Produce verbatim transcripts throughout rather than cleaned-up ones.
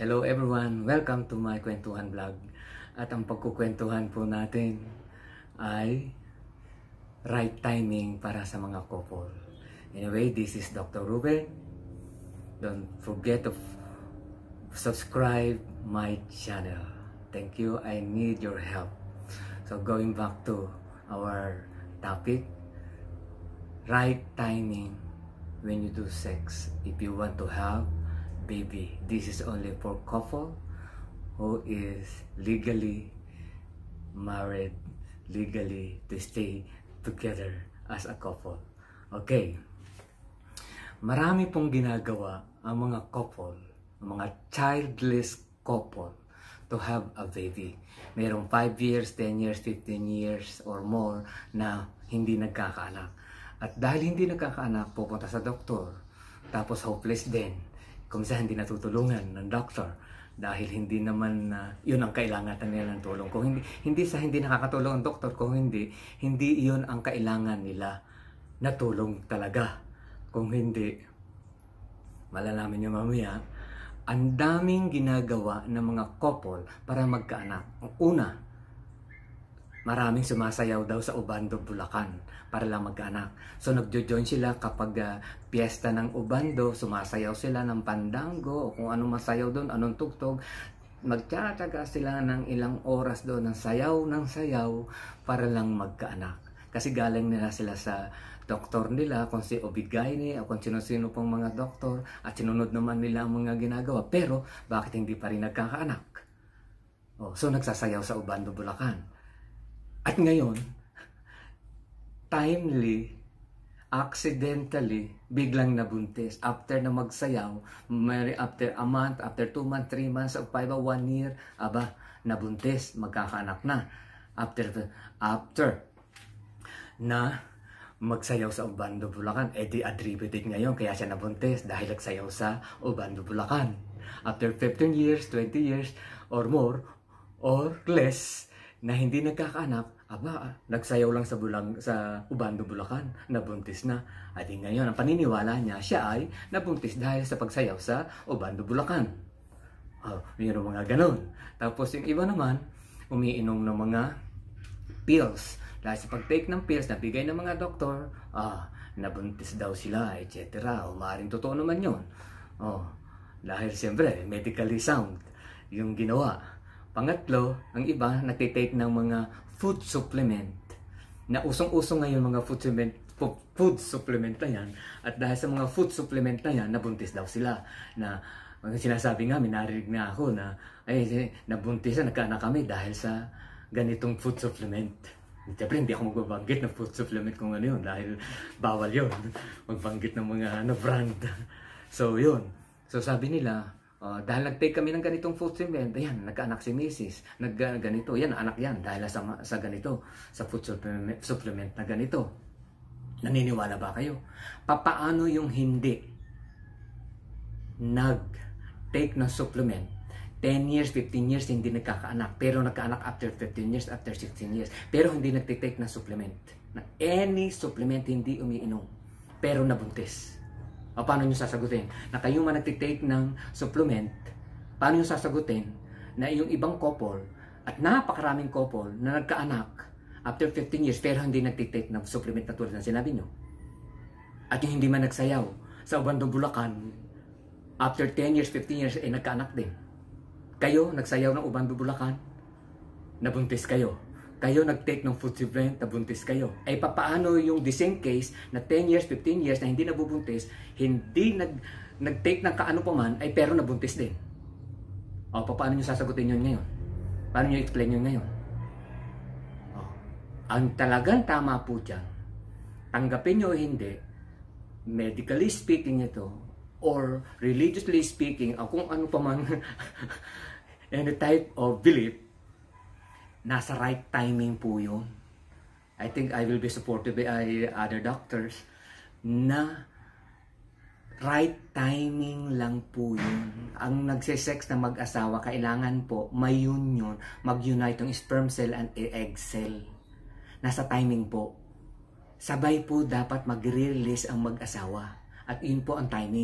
Hello everyone! Welcome to my Kwentuhan Vlog. At ang pagkukwentuhan po natin ay right timing para sa mga couple. Anyway, this is Doctor Ruben. Don't forget to subscribe my channel. Thank you. I need your help. So going back to our topic, right timing when you do sex. If you want to have baby, this is only for couple who is legally married, legally to stay together as a couple. Okay, marami pong ginagawa ang mga couple, ang mga childless couple to have a baby. Merong five years, ten years, fifteen years or more na hindi nagkakaanak. At dahil hindi nagkakaanak, pupunta sa doktor, tapos hopeless din. Kung minsan hindi natutulungan ng doctor dahil hindi naman uh, yun ang kailangan nila ng tulong. Kung hindi, hindi sa hindi nakakatulong ang doktor, kung hindi, hindi yun ang kailangan nila na tulong talaga. Kung hindi, malalaman nyo mamaya, ang daming ginagawa ng mga couple para magkaanak. Ang una, maraming sumasayaw daw sa Ubando, Bulacan para lang magkaanak. So nagjo-join sila kapag uh, piyesta ng Ubando, sumasayaw sila ng pandango o kung anong masayaw doon, anong tugtog. Magtsatsaga sila ng ilang oras doon ng sayaw ng sayaw para lang magkaanak. Kasi galing nila sila sa doktor nila, kung si Obigayne o kung sino-sino pong mga doktor at sinunod naman nila ang mga ginagawa. Pero bakit hindi pa rin nagkakaanak? Oh, so nagsasayaw sa Ubando, Bulacan. At ngayon, timely, accidentally, biglang nabuntis. After na magsayaw, may after a month, after two months, three months, or five, one year, aba, nabuntis, magkakaanak na. After, after na magsayaw sa Ubando, Bulacan, edi attributed ngayon, kaya siya nabuntis dahil nagsayaw sa Ubando, Bulacan. After fifteen years, twenty years, or more, or less, na hindi nagkakaanak, aba, nagsayaw lang sa bulang sa Ubando, Bulacan, nabuntis na. At ngayon, ang paniniwala niya, siya ay nabuntis dahil sa pagsayaw sa Ubando, Bulacan. Oh, mayroong mga ganun. Tapos yung iba naman, umiinom ng mga pills. Dahil sa pag-take ng pills na bigay ng mga doktor, ah, nabuntis daw sila, et cetera. O maaaring totoo naman yun. Oh, dahil siyempre, medically sound yung ginawa. Pangatlo, ang iba nagtitake ng mga food supplement. Na usong-usong ngayon mga food supplement, food supplement na yan. At dahil sa mga food supplement na yan, nabuntis daw sila. Na sinasabi nga, minarinig na ako na ay, nabuntis na, nagkaanak kami dahil sa ganitong food supplement. Siyempre, hindi ako magbabanggit ng food supplement kung ano yun dahil bawal yun. Magbanggit ng mga ano, brand. So, yun. So, sabi nila, Uh, dahil nag-take kami ng ganitong food supplement, ayan, nagkaanak si Missus nag uh, ganito, yan, anak yan, dahil sa, sa ganito, sa food supplement, supplement na ganito. Naniniwala ba kayo? Papaano yung hindi nag-take ng supplement? ten years, fifteen years, hindi nagkakaanak, pero nagkaanak after fifteen years, after sixteen years, pero hindi nag-take ng supplement. Na any supplement, hindi umiinom, pero nabuntis. O paano nyo sasagutin? Na kayo man nagtitake ng supplement, paano nyo sasagutin na yung ibang couple at napakaraming couple na nagkaanak after fifteen years pero hindi nagtitake ng supplement na tulad na sinabi nyo? At yung hindi man nagsayaw sa Ubando, Bulacan, after ten years, fifteen years, eh nagkaanak din. Kayo nagsayaw ng Ubando, Bulacan, nabuntis kayo. Kayo nag-take ng food supplement, nabuntis kayo. Ay papaano yung the same case na ten years, fifteen years na hindi nabubuntis, hindi nag, nag-take ng kaano pa man, ay pero nabuntis din. O paano nyo sasagutin yun ngayon? Paano nyo explain yun ngayon? O, ang talagang tama po dyan, tanggapin nyo o hindi, medically speaking ito, or religiously speaking, o kung ano pa man, any type of belief, nasa right timing po yun. I think I will be supported by other doctors na right timing lang po yun. Ang nagsisex na mag-asawa, kailangan po may union, mag-unite yung sperm cell and egg cell. Nasa timing po. Sabay po dapat mag-release ang mag-asawa. At yun po ang timing.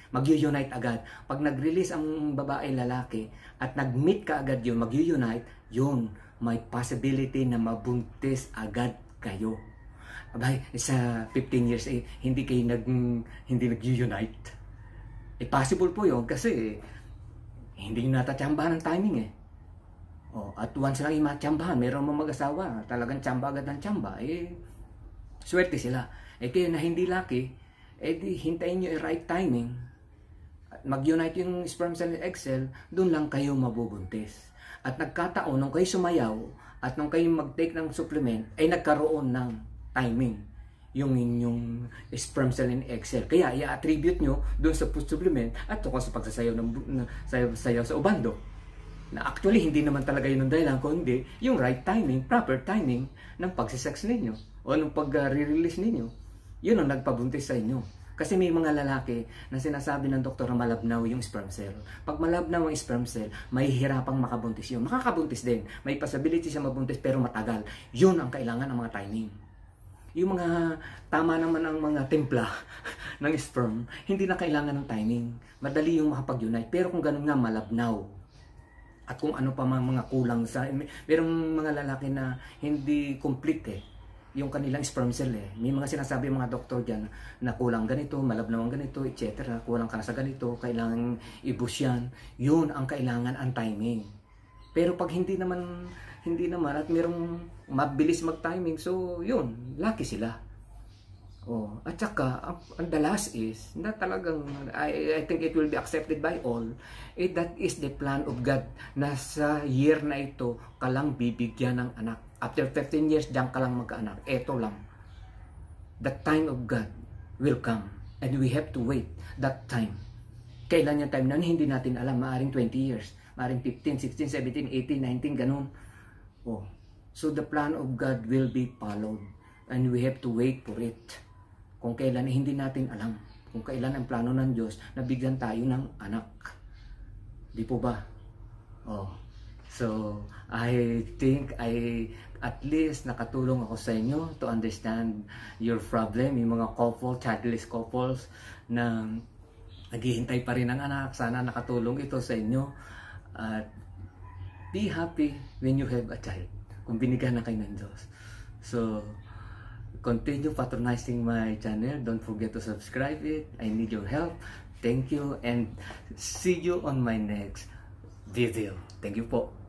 Mag-unite agad. Pag nag-release ang babae lalaki at nag-meet ka agad yun, mag-unite, yun, may possibility na mabuntis agad kayo. Abay, sa fifteen years, eh, hindi kayo nag, hindi nag-unite. Eh, possible po yun kasi hindi nyo natatsambahan ng timing eh. Oh, at once lang imatsambahan, meron mga mag-asawa, talagang tsamba agad ng tsamba, eh, swerte sila. Eh, kayo na hindi laki, eh, di, hintayin nyo yung right timing. Mag-unite yung sperm cell and egg cell, doon lang kayo mabubuntis. At nagkataon, nung kayo sumayaw, at nung kayo mag-take ng supplement, ay nagkaroon ng timing yung inyong sperm cell and egg cell. Kaya, i-attribute nyo doon sa supplement at tungkol sa pagsasayaw, ng, na, sayaw, sayaw sa ubando. Na actually, hindi naman talaga yun ang dahilan, kundi yung right timing, proper timing ng pagsisex ninyo o ng pag-re-release ninyo. Yun ang nagpabuntis sa inyo. Kasi may mga lalaki na sinasabi ng doktor na malabnaw yung sperm cell. Pag malabnaw ang sperm cell, may hirapang makabuntis yun. Makakabuntis din. May possibility siya mabuntis pero matagal. Yun ang kailangan ng mga timing. Yung mga tama naman ang mga timpla ng sperm, hindi na kailangan ng timing. Madali yung makapag-unite. Pero kung ganun nga, malabnaw. At kung ano pa mga kulang sa... Merong mga lalaki na hindi complete eh. Yung kanilang sperm cell eh. May mga sinasabi mga doktor dyan na kulang ganito, malabnaw ang ganito, et cetera. Kulang ka sa ganito, kailangan i-boost yan. Yun ang kailangan ang timing. Pero pag hindi naman, hindi naman at merong mabilis mag-timing, so yun, lucky sila. Oh, at saka, ang, ang the last is, na talagang, I, I think it will be accepted by all, eh, that is the plan of God na sa year na ito ka lang bibigyan ng anak. After fifteen years, diyan ka lang magkaanak. Ito lang. The time of God will come and we have to wait that time. Kailan yung time na hindi natin alam, maaring twenty years, maaring fifteen, sixteen, seventeen, eighteen, nineteen, ganun. Oh, so the plan of God will be followed and we have to wait for it. Kung kailan, hindi natin alam. Kung kailan ang plano ng Diyos na bigyan tayo ng anak. Di po ba? Oh. So, I think I at least nakatulong ako sa inyo to understand your problem. Yung mga couple, childless couples na naghihintay pa rin ng anak. Sana nakatulong ito sa inyo. At be happy when you have a child. Kung binigyan na kayo ng Diyos. So, continue patronizing my channel. Don't forget to subscribe it. I need your help. Thank you and see you on my next video. Thank you po.